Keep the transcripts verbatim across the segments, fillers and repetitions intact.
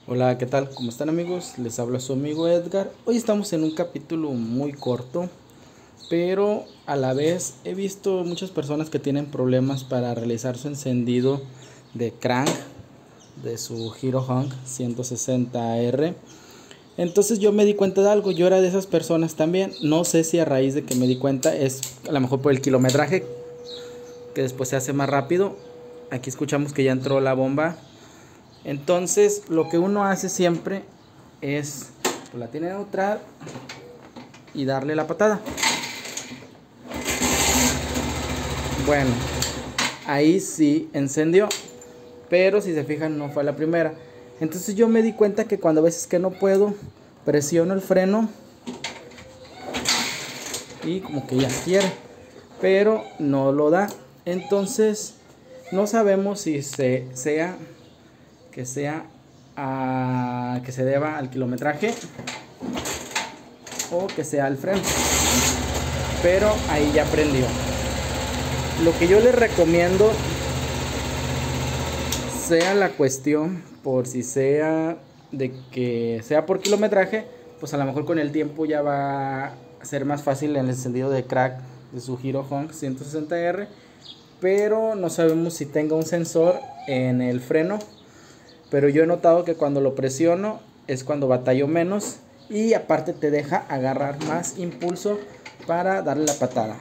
Hola, ¿qué tal? ¿Cómo están, amigos? Les habla su amigo Edgar. Hoy estamos en un capítulo muy corto, pero a la vez he visto muchas personas que tienen problemas para realizar su encendido de crank de su Hero Honk ciento sesenta R. Entonces yo me di cuenta de algo, yo era de esas personas también. No sé si a raíz de que me di cuenta es a lo mejor por el kilometraje, que después se hace más rápido. Aquí escuchamos que ya entró la bomba. Entonces lo que uno hace siempre es pues, la tiene neutral y darle la patada. Bueno, ahí sí encendió, pero si se fijan no fue la primera. Entonces yo me di cuenta que cuando a veces que no puedo, presiono el freno y como que ya quiere, pero no lo da. Entonces no sabemos si se, sea que sea a, que se deba al kilometraje o que sea al freno, pero ahí ya prendió. Lo que yo les recomiendo, sea la cuestión por si sea de que sea por kilometraje, pues a lo mejor con el tiempo ya va a ser más fácil el encendido de crack de su Hero Honk ciento sesenta R, pero no sabemos si tenga un sensor en el freno. Pero yo he notado que cuando lo presiono es cuando batallo menos y aparte te deja agarrar más impulso para darle la patada.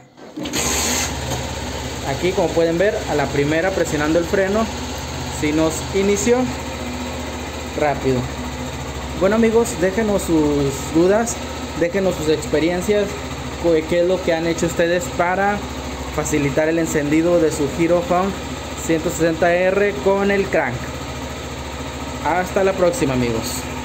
Aquí, como pueden ver, a la primera presionando el freno si nos inició rápido. Bueno, amigos, déjenos sus dudas, déjenos sus experiencias, qué es lo que han hecho ustedes para facilitar el encendido de su Hero Honk ciento sesenta R con el crank. Hasta la próxima, amigos.